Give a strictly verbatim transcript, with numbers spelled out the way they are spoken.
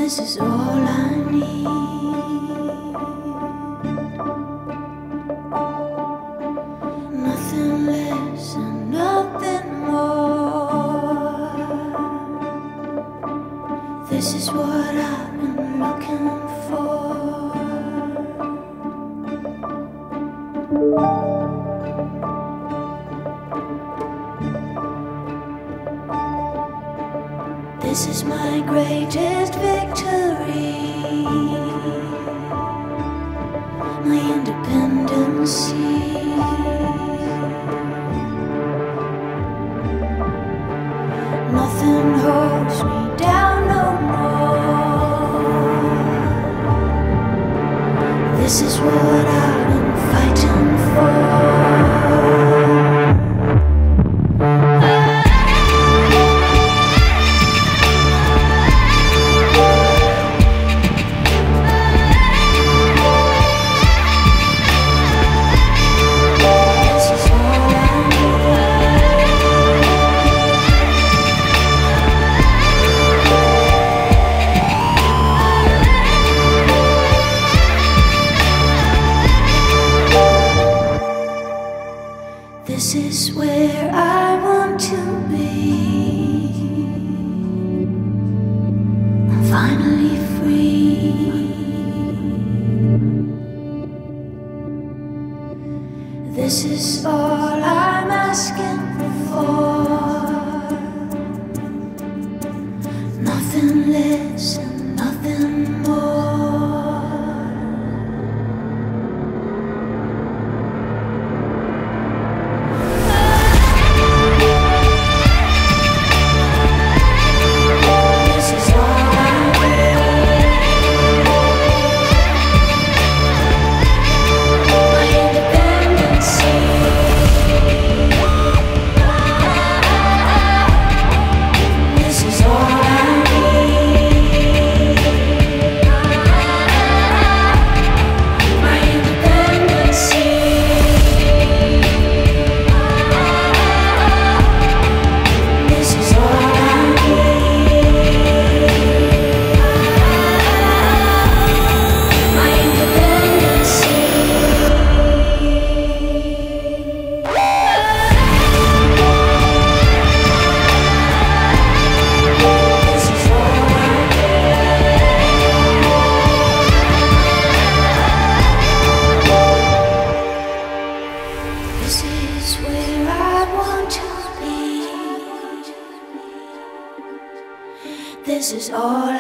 This is all I need. Nothing less and nothing more. This is what I've been looking for. This is my greatest victory, my independency. Nothing holds me down no more. This is what I've been fighting for. This is where I want to be. I'm finally free. This is all I'm asking for. Nothing less and nothing more. This is where I want to be. This is all